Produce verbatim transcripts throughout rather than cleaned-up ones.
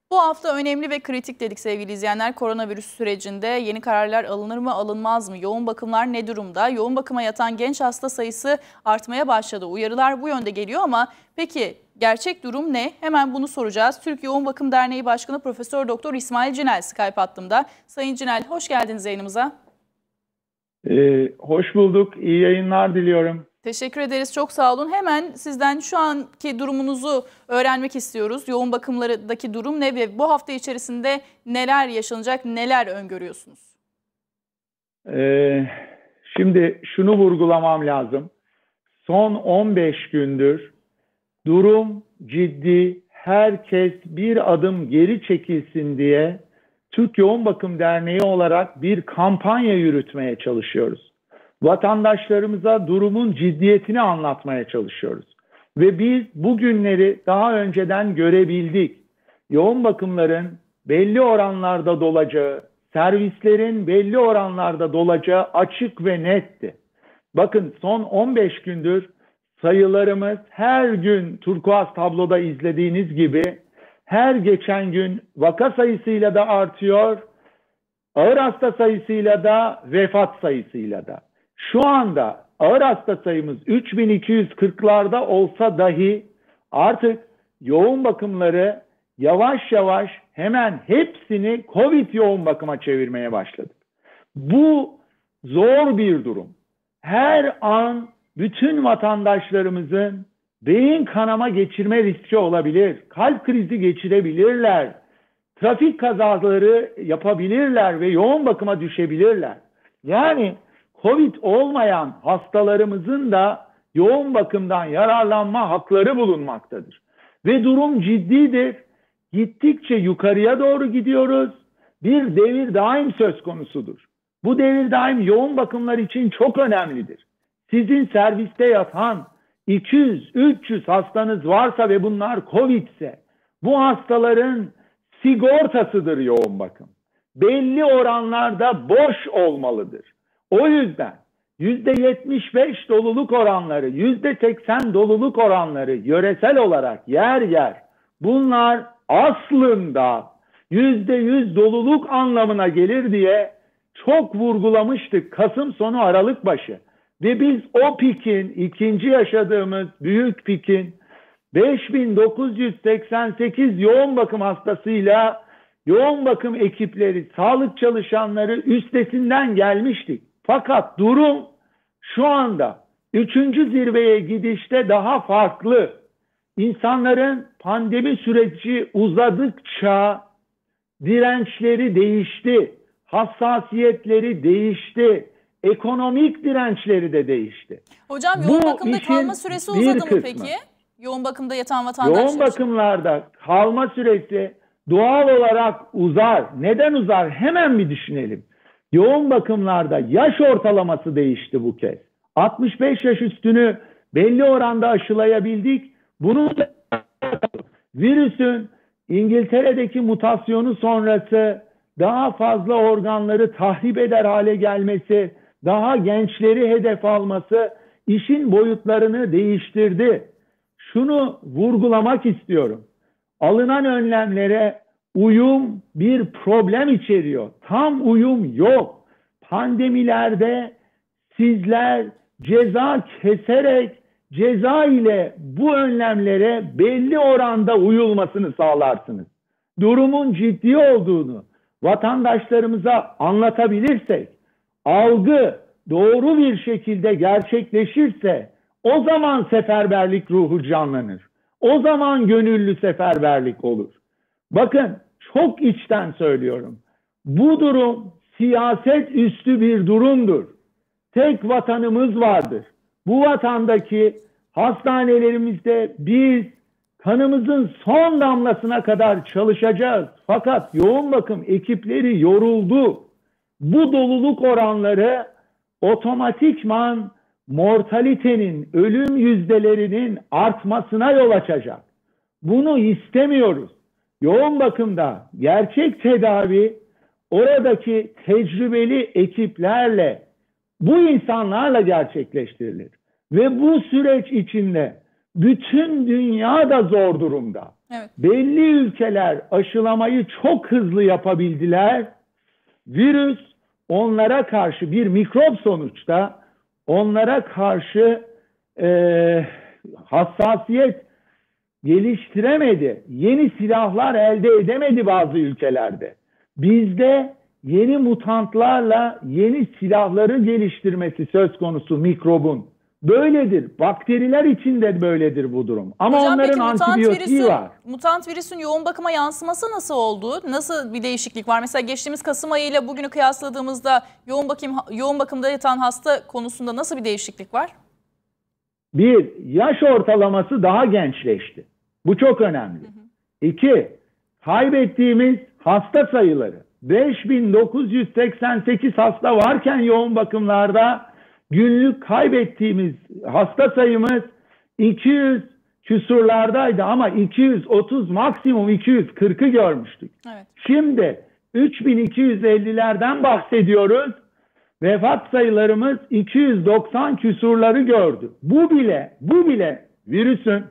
Bu hafta önemli ve kritik dedik sevgili izleyenler. Koronavirüs sürecinde yeni kararlar alınır mı alınmaz mı? Yoğun bakımlar ne durumda? Yoğun bakıma yatan genç hasta sayısı artmaya başladı. Uyarılar bu yönde geliyor ama peki gerçek durum ne? Hemen bunu soracağız. Türk Yoğun Bakım Derneği Başkanı Profesör Doktor İsmail Cinel Skype hattımda. Sayın Cinel, hoş geldiniz yayınımıza. Ee, hoş bulduk. İyi yayınlar diliyorum. Teşekkür ederiz. Çok sağ olun. Hemen sizden şu anki durumunuzu öğrenmek istiyoruz. Yoğun bakımlardaki durum ne ve bu hafta içerisinde neler yaşanacak, neler öngörüyorsunuz? Ee, şimdi şunu vurgulamam lazım. Son on beş gündür durum ciddi, herkes bir adım geri çekilsin diye Türk Yoğun Bakım Derneği olarak bir kampanya yürütmeye çalışıyoruz. Vatandaşlarımıza durumun ciddiyetini anlatmaya çalışıyoruz. Ve biz bu günleri daha önceden görebildik. Yoğun bakımların belli oranlarda dolacağı, servislerin belli oranlarda dolacağı açık ve netti. Bakın son on beş gündür sayılarımız her gün turkuaz tabloda izlediğiniz gibi her geçen gün vaka sayısıyla da artıyor, ağır hasta sayısıyla da vefat sayısıyla da. Şu anda ağır hasta sayımız üç bin iki yüz kırklarda olsa dahi artık yoğun bakımları yavaş yavaş hemen hepsini Covid yoğun bakıma çevirmeye başladık. Bu zor bir durum. Her an bütün vatandaşlarımızın beyin kanama geçirme riski olabilir, kalp krizi geçirebilirler, trafik kazaları yapabilirler ve yoğun bakıma düşebilirler. Yani Covid olmayan hastalarımızın da yoğun bakımdan yararlanma hakları bulunmaktadır. Ve durum ciddidir. Gittikçe yukarıya doğru gidiyoruz. Bir devir daim söz konusudur. Bu devir daim yoğun bakımlar için çok önemlidir. Sizin serviste yatan iki yüz üç yüz hastanız varsa ve bunlar Covid ise bu hastaların sigortasıdır yoğun bakım. Belli oranlarda boş olmalıdır. O yüzden yüzde yetmiş beş doluluk oranları, yüzde seksen doluluk oranları yöresel olarak yer yer bunlar aslında yüzde yüz doluluk anlamına gelir diye çok vurgulamıştık Kasım sonu Aralık başı. Ve biz o pikin, ikinci yaşadığımız büyük pikin beş bin dokuz yüz seksen sekiz yoğun bakım hastasıyla yoğun bakım ekipleri, sağlık çalışanları üstesinden gelmiştik. Fakat durum şu anda üçüncü zirveye gidişte daha farklı. İnsanların pandemi süreci uzadıkça dirençleri değişti, hassasiyetleri değişti, ekonomik dirençleri de değişti. Hocam yoğun Bu bakımda kalma süresi uzadı mı peki? Yoğun bakımda yatan vatandaşlar Yoğun bakımlarda kalma süresi doğal olarak uzar. Neden uzar? Hemen bir düşünelim. Yoğun bakımlarda yaş ortalaması değişti bu kez. altmış beş yaş üstünü belli oranda aşılayabildik. Bunun virüsün İngiltere'deki mutasyonu sonrası daha fazla organları tahrip eder hale gelmesi, daha gençleri hedef alması işin boyutlarını değiştirdi. Şunu vurgulamak istiyorum. Alınan önlemlere uyum bir problem içeriyor. Tam uyum yok. Pandemilerde sizler ceza keserek ceza ile bu önlemlere belli oranda uyulmasını sağlarsınız. Durumun ciddi olduğunu vatandaşlarımıza anlatabilirsek, algı doğru bir şekilde gerçekleşirse o zaman seferberlik ruhu canlanır. O zaman gönüllü seferberlik olur. Bakın çok içten söylüyorum. Bu durum siyaset üstü bir durumdur. Tek vatanımız vardır. Bu vatandaki hastanelerimizde biz kanımızın son damlasına kadar çalışacağız. Fakat yoğun bakım ekipleri yoruldu. Bu doluluk oranları otomatikman mortalitenin, ölüm yüzdelerinin artmasına yol açacak. Bunu istemiyoruz. Yoğun bakımda gerçek tedavi oradaki tecrübeli ekiplerle, bu insanlarla gerçekleştirilir. Ve bu süreç içinde bütün dünya da zor durumda. Evet. Belli ülkeler aşılamayı çok hızlı yapabildiler. Virüs onlara karşı bir mikrop sonuçta onlara karşı e, hassasiyet geliştiremedi. Yeni silahlar elde edemedi bazı ülkelerde. Bizde yeni mutantlarla yeni silahları geliştirmesi söz konusu mikrobun. Böyledir. Bakteriler için de böyledir bu durum. Ama Hocam, onların peki, mutant antibiyotiği virüsün, var. Mutant virüsün yoğun bakıma yansıması nasıl oldu? Nasıl bir değişiklik var? Mesela geçtiğimiz Kasım ayı ile bugünü kıyasladığımızda yoğun bakım yoğun bakımda yatan hasta konusunda nasıl bir değişiklik var? Bir, yaş ortalaması daha gençleşti. Bu çok önemli. Hı hı. İki, kaybettiğimiz hasta sayıları. beş bin dokuz yüz seksen sekiz hasta varken yoğun bakımlarda günlük kaybettiğimiz hasta sayımız iki yüz küsurlardaydı ama iki yüz otuz, maksimum iki yüz kırkı görmüştük. Evet. Şimdi üç bin iki yüz ellilerden bahsediyoruz. Vefat sayılarımız iki yüz doksan küsurları gördü. Bu bile, bu bile virüsün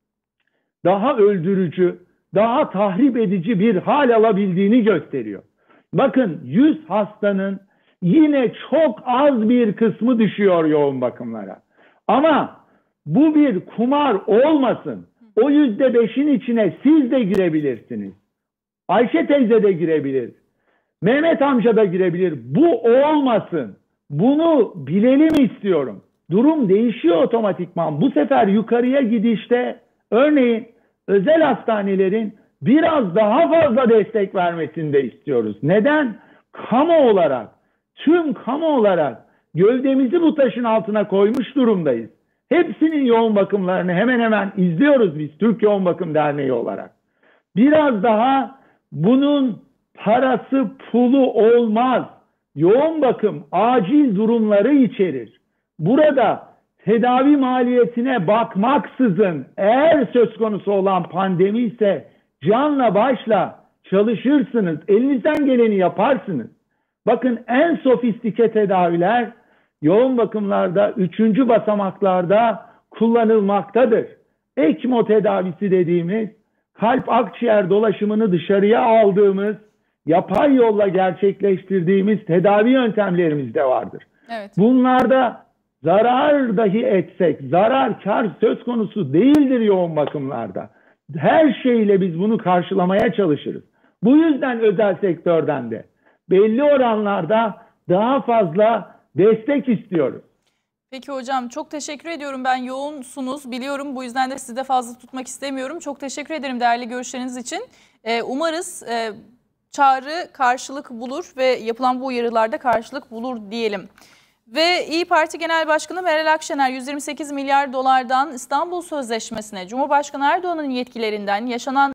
daha öldürücü, daha tahrip edici bir hal alabildiğini gösteriyor. Bakın, yüz hastanın yine çok az bir kısmı düşüyor yoğun bakımlara. Ama bu bir kumar olmasın. O yüzde beşin içine siz de girebilirsiniz. Ayşe teyze de girebilir. Mehmet amca da girebilir. Bu olmasın. Bunu bilelim istiyorum. Durum değişiyor otomatikman. Bu sefer yukarıya gidişte örneğin özel hastanelerin biraz daha fazla destek vermesini de istiyoruz. Neden? Kamu olarak, tüm kamu olarak gövdemizi bu taşın altına koymuş durumdayız. Hepsinin yoğun bakımlarını hemen hemen izliyoruz biz Türk Yoğun Bakım Derneği olarak. Biraz daha bunun parası pulu olmaz. Yoğun bakım acil durumları içerir. Burada tedavi maliyetine bakmaksızın eğer söz konusu olan pandemi ise canla başla çalışırsınız. Elinizden geleni yaparsınız. Bakın, en sofistike tedaviler yoğun bakımlarda üçüncü basamaklarda kullanılmaktadır. ECMO tedavisi dediğimiz kalp akciğer dolaşımını dışarıya aldığımız, yapay yolla gerçekleştirdiğimiz tedavi yöntemlerimiz de vardır. Evet. Bunlarda zarar dahi etsek, zarar kar söz konusu değildir yoğun bakımlarda. Her şeyle biz bunu karşılamaya çalışırız. Bu yüzden özel sektörden de belli oranlarda daha fazla destek istiyoruz. Peki hocam, çok teşekkür ediyorum. Ben yoğunsunuz biliyorum. Bu yüzden de sizi de fazla tutmak istemiyorum. Çok teşekkür ederim değerli görüşleriniz için. Ee, umarız e, çağrı karşılık bulur ve yapılan bu uyarılarda karşılık bulur diyelim. Ve İYİ Parti Genel Başkanı Meral Akşener yüz yirmi sekiz milyar dolardan İstanbul Sözleşmesi'ne Cumhurbaşkanı Erdoğan'ın yetkilerinden yaşanan